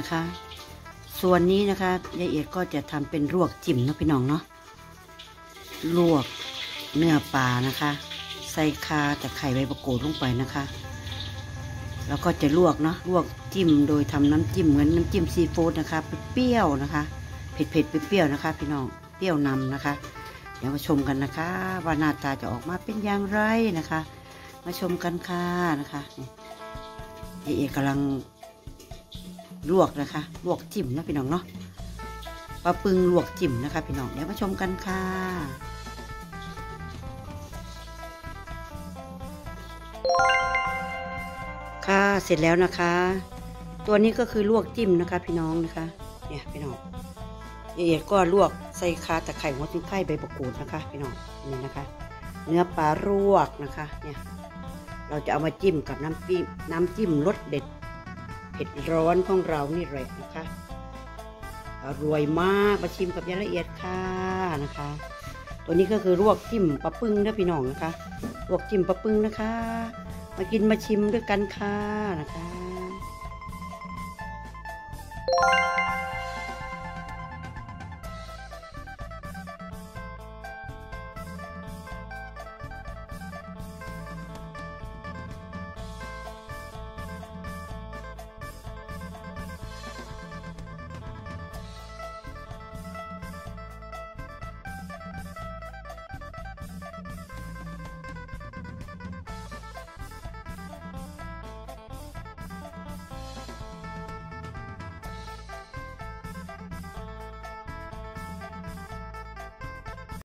นะคะ ส่วนนี้นะคะยายเอียดก็จะทำเป็นลวกจิ้มนะพี่น้องเนาะลวกเนื้อปลานะคะใส่ข่าตะไคร้ใบมะกรูดลงไปนะคะแล้วก็จะลวกเนาะลวกจิ้มโดยทำน้ำจิ้มเหมือนน้ำจิ้มซีฟู้ดนะคะเปรี้ยวนะคะเผ็ดเปรี้ยวนะคะพี่น้องเปรี้ยวนำนะคะเดี๋ยวมาชมกันนะคะว่าหน้าตาจะออกมาเป็นอย่างไรนะคะมาชมกันค่ะนะคะยายเอกกำลังลวกนะคะลวกจิ้มนะพี่น้องเนาะปลาปึงลวกจิ้มนะคะพี่น้องเดี๋ยวมาชมกันค่ะค่ะเสร็จแล้วนะคะตัวนี้ก็คือลวกจิ้มนะคะพี่น้องนะคะเนี่ยพี่น้องยายเอกก็ลวกใส่ข่าตะไคร้หัวจิ้งไข่ใบมะกรูดนะคะพี่น้องนี่นะคะเนื้อปลาลวกนะคะเนี่ยเราจะเอามาจิ้มกับน้ำจิ้มรสเด็ดเผ็ดร้อนของเรานี่แหละนะคะอร่อยมากมาชิมกับยายละเอียดค่ะนะคะตัวนี้ก็คือลวกจิ้มปลาปึ้งนะพี่น้องนะคะลวกจิ้มปลาปึ้งนะคะมากินมาชิมด้วยกันค่ะนะคะ